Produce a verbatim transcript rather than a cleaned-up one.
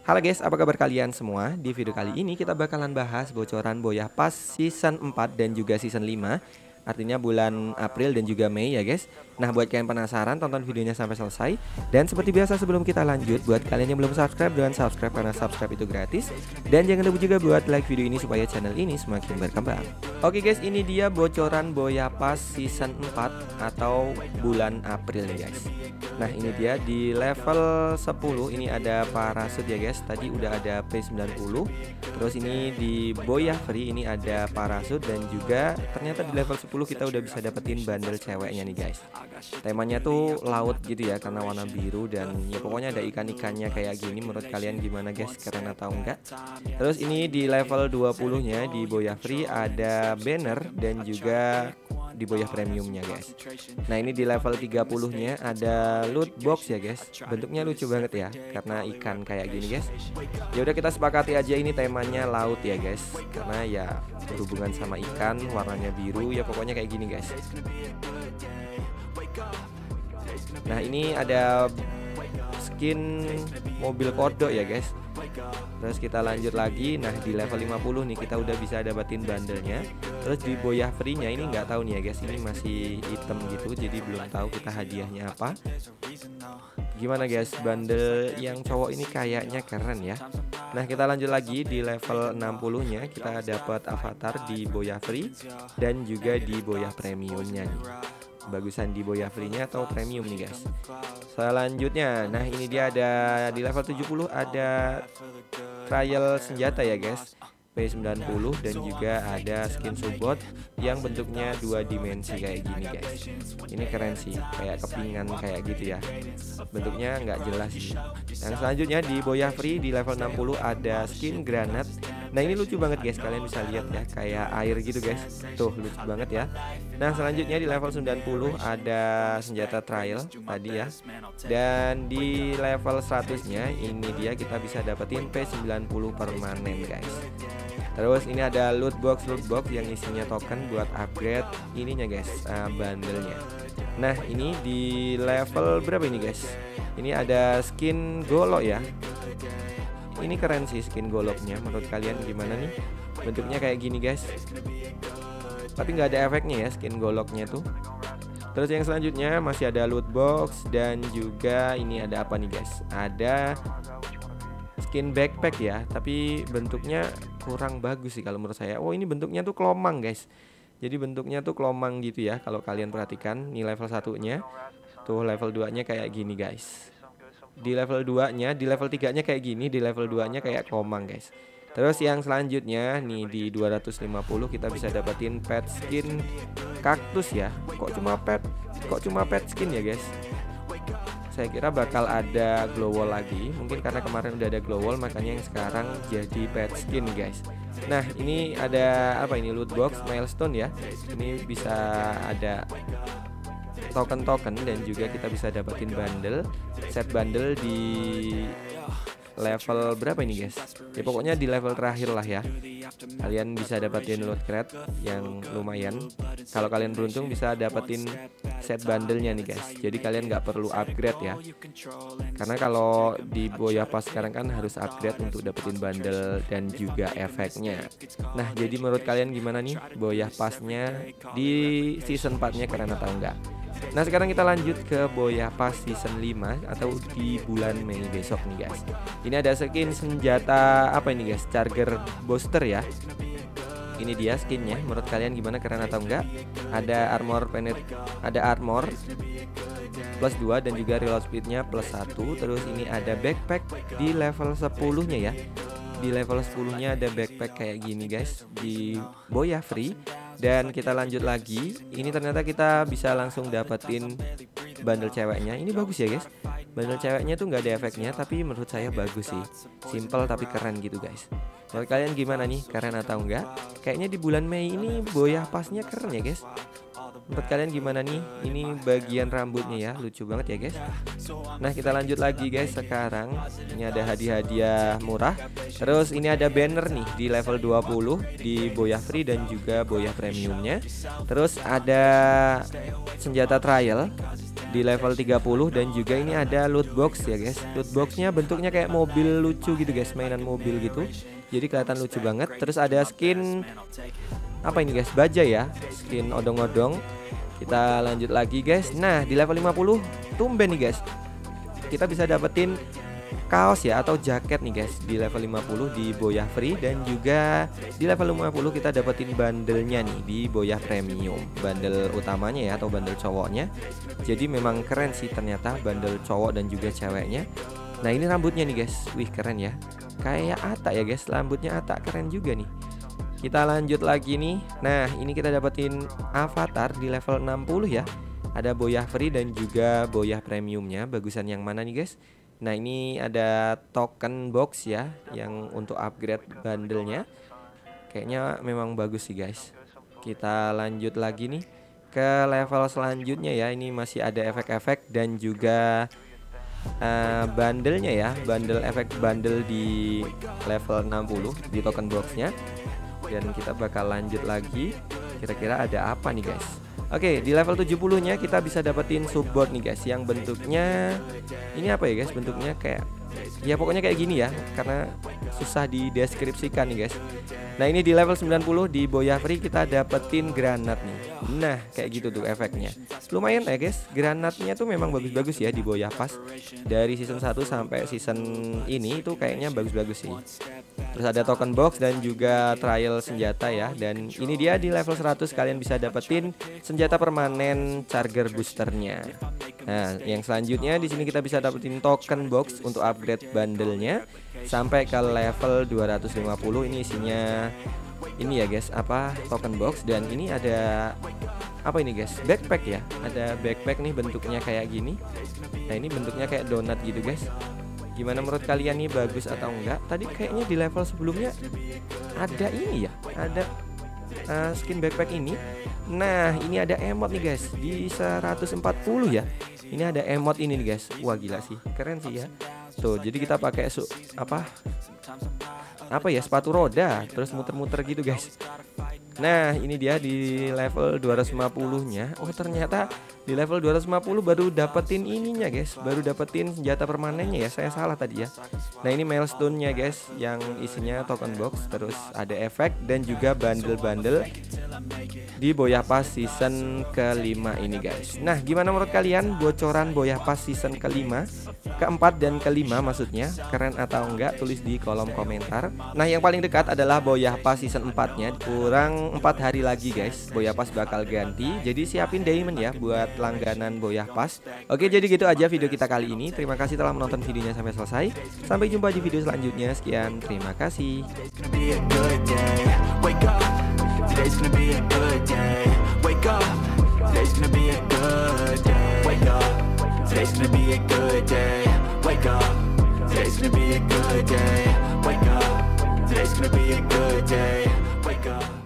Halo guys, apa kabar kalian semua? Di video kali ini kita bakalan bahas bocoran Boyah Pas season empat dan juga season lima. Artinya bulan April dan juga Mei ya guys. Nah buat kalian penasaran, tonton videonya sampai selesai. Dan seperti biasa sebelum kita lanjut, buat kalian yang belum subscribe, dengan subscribe karena subscribe itu gratis. Dan jangan lupa juga buat like video ini supaya channel ini semakin berkembang. Oke guys, ini dia bocoran Boyah Pas season empat atau bulan April nih guys. Nah ini dia di level sepuluh, ini ada parasut ya guys. Tadi udah ada P sembilan puluh. Terus ini di Boyah Free ini ada parasut. Dan juga ternyata di level sepuluh kita udah bisa dapetin bundle ceweknya nih guys. Temanya tuh laut gitu ya, karena warna biru. Dan ya pokoknya ada ikan-ikannya kayak gini. Menurut kalian gimana guys, keren atau enggak? Terus ini di level dua puluh nya di Boyah Free ada banner dan juga di Boyah premiumnya guys. Nah ini di level tiga puluh nya ada loot box ya guys. Bentuknya lucu banget ya, karena ikan kayak gini guys. Ya udah kita sepakati aja ini temanya laut ya guys, karena ya berhubungan sama ikan, warnanya biru ya pokoknya kayak gini guys. Nah ini ada skin mobil kodok ya guys. Terus kita lanjut lagi. Nah di level lima puluh nih kita udah bisa dapetin bandelnya. Terus di Boyah Free nya ini nggak tahu nih ya guys, ini masih item gitu, jadi belum tahu kita hadiahnya apa. Gimana guys, bundle yang cowok ini kayaknya keren ya. Nah kita lanjut lagi di level enam puluh nya kita dapat avatar di Boyah Free dan juga di Boyah premiumnya nih. Bagusan di Boyah Free nya atau premium nih guys. Selanjutnya, nah ini dia ada di level tujuh puluh ada trial senjata ya guys, P sembilan puluh. Dan juga ada skin subbot yang bentuknya dua dimensi kayak gini guys. Ini keren sih, kayak kepingan kayak gitu ya. Bentuknya nggak jelas sih. Yang selanjutnya di Boyah Free di level enam puluh ada skin granat. Nah ini lucu banget guys, kalian bisa lihat ya, kayak air gitu guys. Tuh lucu banget ya. Nah selanjutnya di level sembilan puluh ada senjata trial tadi ya. Dan di level seratus nya ini dia kita bisa dapetin P sembilan puluh permanen guys. Terus ini ada loot box loot box yang isinya token buat upgrade ininya guys, uh, bandelnya. Nah ini di level berapa ini guys? Ini ada skin golok ya. Ini keren sih skin goloknya. Menurut kalian gimana nih? Bentuknya kayak gini guys, tapi nggak ada efeknya ya skin goloknya tuh. Terus yang selanjutnya masih ada loot box. Dan juga ini ada apa nih guys? Ada skin backpack ya, tapi bentuknya kurang bagus sih kalau menurut saya. Oh ini bentuknya tuh kelomang guys. Jadi bentuknya tuh kelomang gitu ya, kalau kalian perhatikan. Ini level satunya. Tuh level dua nya kayak gini guys. Di level dua nya, di level tiga nya kayak gini, di level dua nya kayak kelomang guys. Terus yang selanjutnya nih di dua ratus lima puluh kita bisa dapetin pet skin kaktus ya. Kok cuma pet? Kok cuma pet skin ya guys? Saya kira bakal ada glow wall lagi. Mungkin karena kemarin udah ada glow wall, makanya yang sekarang jadi pet skin guys. Nah ini ada apa ini, loot box milestone ya. Ini bisa ada token-token dan juga kita bisa dapetin bundle, set bundle di level berapa ini guys? Ya pokoknya di level terakhir lah ya. Kalian bisa dapetin loot crate yang lumayan. Kalau kalian beruntung bisa dapetin set bandelnya nih guys. Jadi kalian nggak perlu upgrade ya. Karena kalau di Boyah Pas sekarang kan harus upgrade untuk dapetin bundle dan juga efeknya. Nah jadi menurut kalian gimana nih Boyah Pasnya di season empat nya, keren atau enggak? Nah sekarang kita lanjut ke Boyah Pas season lima atau di bulan Mei besok nih guys. Ini ada skin senjata apa ini guys, charger booster ya. Ini dia skinnya, menurut kalian gimana, keren atau enggak? Ada armor penet, ada armor plus dua dan juga reload speednya plus satu. Terus ini ada backpack di level sepuluh nya ya. Di level sepuluh nya ada backpack kayak gini guys di Boyah Free. Dan kita lanjut lagi. Ini ternyata kita bisa langsung dapetin bundle ceweknya. Ini bagus ya guys. Bundle ceweknya tuh nggak ada efeknya, tapi menurut saya bagus sih. Simple tapi keren gitu guys. Menurut kalian gimana nih, keren atau enggak? Kayaknya di bulan Mei ini Boyah Pasnya keren ya guys. Menurut kalian gimana nih? Ini bagian rambutnya ya, lucu banget ya guys. Nah kita lanjut lagi guys. Sekarang ini ada hadiah-hadiah murah. Terus ini ada banner nih di level dua puluh di Boyah Free dan juga Boyah premiumnya. Terus ada senjata trial di level tiga puluh. Dan juga ini ada loot box ya guys. Loot boxnya bentuknya kayak mobil lucu gitu guys, mainan mobil gitu, jadi kelihatan lucu banget. Terus ada skin apa ini guys, baja ya, skin odong-odong. Kita lanjut lagi guys. Nah di level lima puluh tumben nih guys, kita bisa dapetin kaos ya atau jaket nih guys di level lima puluh di Boyah Free. Dan juga di level lima puluh kita dapetin bandelnya nih di Boyah Premium, bandel utamanya ya atau bandel cowoknya. Jadi memang keren sih ternyata bandel cowok dan juga ceweknya. Nah ini rambutnya nih guys, wih keren ya, kayak Atta ya guys, rambutnya Atta keren juga nih. Kita lanjut lagi nih. Nah ini kita dapetin avatar di level enam puluh ya, ada Boyah Free dan juga Boyah Premiumnya. Bagusan yang mana nih guys? Nah ini ada token box ya, yang untuk upgrade bandelnya. Kayaknya memang bagus sih guys. Kita lanjut lagi nih ke level selanjutnya ya. Ini masih ada efek-efek dan juga uh, bandelnya ya, bandel efek bandel di level enam puluh di token boxnya. Dan kita bakal lanjut lagi. Kira-kira ada apa nih guys? Oke, di level tujuh puluh nya kita bisa dapetin support nih guys, yang bentuknya ini apa ya guys? Bentuknya kayak ya pokoknya kayak gini ya, karena susah dideskripsikan nih guys. Nah ini di level sembilan puluh di Boyah Free kita dapetin granat nih. Nah kayak gitu tuh efeknya, lumayan ya guys. Granatnya tuh memang bagus-bagus ya di Boyah Pas. Dari season satu sampai season ini tuh kayaknya bagus-bagus sih. Terus ada token box dan juga trial senjata ya. Dan ini dia di level seratus kalian bisa dapetin senjata permanen charger boosternya. Nah, yang selanjutnya di sini kita bisa dapetin token box untuk upgrade bandelnya sampai ke level dua ratus lima puluh. Ini isinya ini ya guys, apa token box. Dan ini ada apa ini guys, backpack ya. Ada backpack nih bentuknya kayak gini. Nah ini bentuknya kayak donat gitu guys. Gimana menurut kalian nih, bagus atau enggak? Tadi kayaknya di level sebelumnya ada ini ya, ada uh, skin backpack ini. Nah ini ada emot nih guys di seratus empat puluh ya. Ini ada emot ini nih guys. Wah gila sih, keren sih ya. Tuh jadi kita pakai su apa apa ya, sepatu roda terus muter-muter gitu guys. Nah ini dia di level dua ratus lima puluh nya. Oh ternyata di level dua ratus lima puluh baru dapetin ininya guys, baru dapetin senjata permanennya ya. Saya salah tadi ya. Nah ini milestone nya guys, yang isinya token box, terus ada efek dan juga bandel-bandel di Boyah Pas season kelima ini guys. Nah gimana menurut kalian bocoran Boyah Pas season kelima, keempat dan kelima maksudnya, keren atau enggak? Tulis di kolom komentar. Nah yang paling dekat adalah Boyah Pas season empat nya. Kurang empat hari lagi guys, Boyah Pas bakal ganti. Jadi siapin diamond ya buat langganan Boyah Pas. Oke jadi gitu aja video kita kali ini. Terima kasih telah menonton videonya sampai selesai. Sampai jumpa di video selanjutnya. Sekian, terima kasih. Today's gonna be a good day. Wake up. Today's gonna be a good day. Wake up. Today's gonna be a good day. Wake up. Today's gonna be a good day. Wake up. Today's gonna be a good day. Wake up.